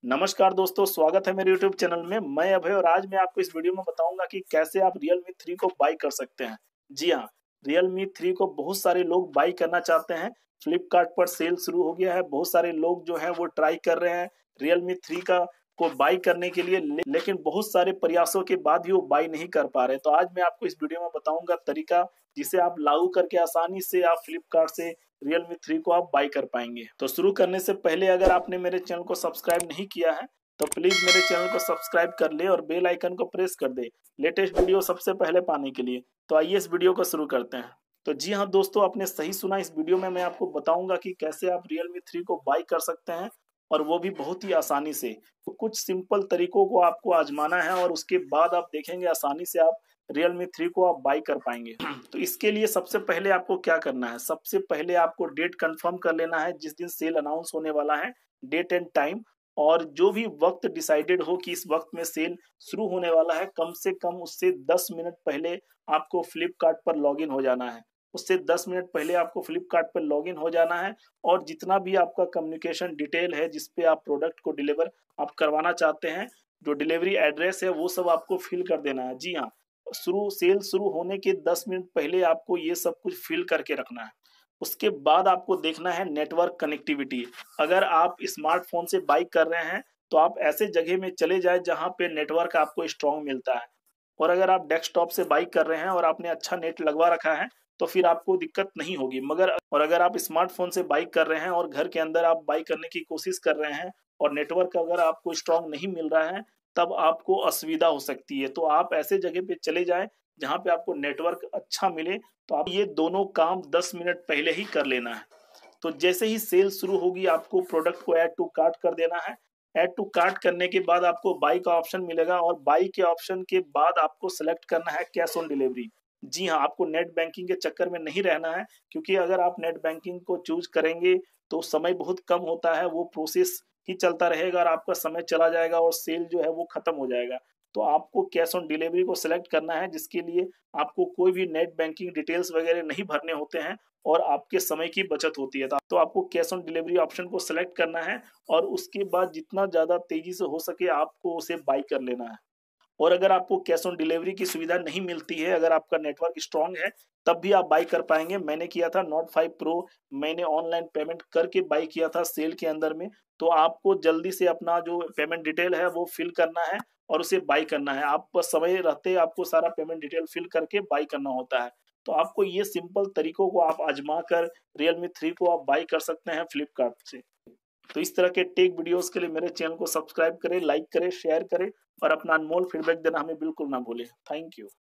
नमस्कार दोस्तों, स्वागत है मेरे YouTube चैनल में। मैं अभय और आज मैं आपको इस वीडियो में बताऊंगा कि कैसे आप Realme 3 को बाई कर सकते हैं। जी हाँ, Realme 3 को बहुत सारे लोग बाई करना चाहते हैं। फ्लिपकार्ट पर सेल शुरू हो गया है। बहुत सारे लोग जो हैं वो ट्राई कर रहे हैं Realme 3 को बाई करने के लिए, लेकिन बहुत सारे प्रयासों के बाद भी वो बाई नहीं कर पा रहे। तो आज मैं आपको इस वीडियो में बताऊंगा तरीका जिसे आप लागू करके आसानी से आप फ्लिपकार्ट से Realme 3 को आप बाई कर पाएंगे। तो शुरू करने से पहले अगर आपने मेरे चैनल को सब्सक्राइब नहीं किया है तो प्लीज मेरे चैनल को सब्सक्राइब कर ले और बेल आइकन को प्रेस कर दे लेटेस्ट वीडियो सबसे पहले पाने के लिए। तो आइए इस वीडियो को शुरू करते हैं। तो जी हाँ दोस्तों, आपने सही सुना। इस वीडियो में मैं आपको बताऊंगा कि कैसे आप Realme 3 को बाई कर सकते हैं और वो भी बहुत ही आसानी से। तो कुछ सिंपल तरीकों को आपको आजमाना है और उसके बाद आप देखेंगे आसानी से आप Realme 3 को आप बाई कर पाएंगे। तो इसके लिए सबसे पहले आपको क्या करना है, सबसे पहले आपको डेट कंफर्म कर लेना है जिस दिन सेल अनाउंस होने वाला है, डेट एंड टाइम। और जो भी वक्त डिसाइडेड हो कि इस वक्त में सेल शुरू होने वाला है, कम से कम उससे 10 मिनट पहले आपको फ्लिपकार्ट पर लॉगिन हो जाना है। उससे 10 मिनट पहले आपको फ्लिपकार्ट पर लॉगिन हो जाना है और जितना भी आपका कम्युनिकेशन डिटेल है जिसपे आप प्रोडक्ट को डिलीवर आप करवाना चाहते हैं, जो डिलीवरी एड्रेस है वो सब आपको फिल कर देना है। जी हाँ, सेल शुरू होने के 10 मिनट पहले आपको ये सब कुछ फिल करके रखना है। उसके बाद आपको देखना है नेटवर्क कनेक्टिविटी। अगर आप स्मार्टफोन से बाई कर रहे हैं तो आप ऐसे जगह में चले जाए जहां पे नेटवर्क आपको स्ट्रांग मिलता है। और अगर आप डेस्कटॉप से बाई कर रहे हैं और आपने अच्छा नेट लगवा रखा है तो फिर आपको दिक्कत नहीं होगी। अगर आप स्मार्टफोन से बाई कर रहे हैं और घर के अंदर आप बाई करने की कोशिश कर रहे हैं और नेटवर्क अगर आपको स्ट्रांग नहीं मिल रहा है, तब आपको असुविधा हो सकती है। तो आप ऐसे जगह पे चले जाएं जहां पे आपको नेटवर्क अच्छा मिले। तो आप ये दोनों काम 10 मिनट पहले ही कर लेना है। तो जैसे ही सेल शुरू होगी आपको प्रोडक्ट को ऐड टू कार्ट कर देना है। ऐड टू कार्ट करने के बाद आपको बाई का ऑप्शन मिलेगा और बाई के ऑप्शन के बाद आपको सेलेक्ट करना है कैश ऑन डिलीवरी। जी हाँ, आपको नेट बैंकिंग के चक्कर में नहीं रहना है, क्योंकि अगर आप नेट बैंकिंग को चूज करेंगे तो समय बहुत कम होता है, वो प्रोसेस ही चलता रहेगा और आपका समय चला जाएगा और सेल जो है वो खत्म हो जाएगा। तो आपको कैश ऑन डिलीवरी को सिलेक्ट करना है, जिसके लिए आपको कोई भी नेट बैंकिंग डिटेल्स वगैरह नहीं भरने होते हैं और आपके समय की बचत होती है। तो आपको कैश ऑन डिलीवरी ऑप्शन को सिलेक्ट करना है और उसके बाद जितना ज़्यादा तेजी से हो सके आपको उसे बाई कर लेना है। और अगर आपको कैश ऑन डिलीवरी की सुविधा नहीं मिलती है, अगर आपका नेटवर्क स्ट्रांग है, तब भी आप बाई कर पाएंगे। मैंने किया था नोट 5 प्रो, मैंने ऑनलाइन पेमेंट करके बाई किया था सेल के अंदर में। तो आपको जल्दी से अपना जो पेमेंट डिटेल है वो फिल करना है और उसे बाई करना है। आप बस समय रहते आपको सारा पेमेंट डिटेल फिल करके बाई करना होता है। तो आपको ये सिंपल तरीकों को आप आजमा कर Realme 3 को आप बाई कर सकते हैं फ्लिपकार्ट से। तो इस तरह के टेक वीडियोस के लिए मेरे चैनल को सब्सक्राइब करें, लाइक करें, शेयर करें और अपना अनमोल फीडबैक देना हमें बिल्कुल ना भूलें। Thank you.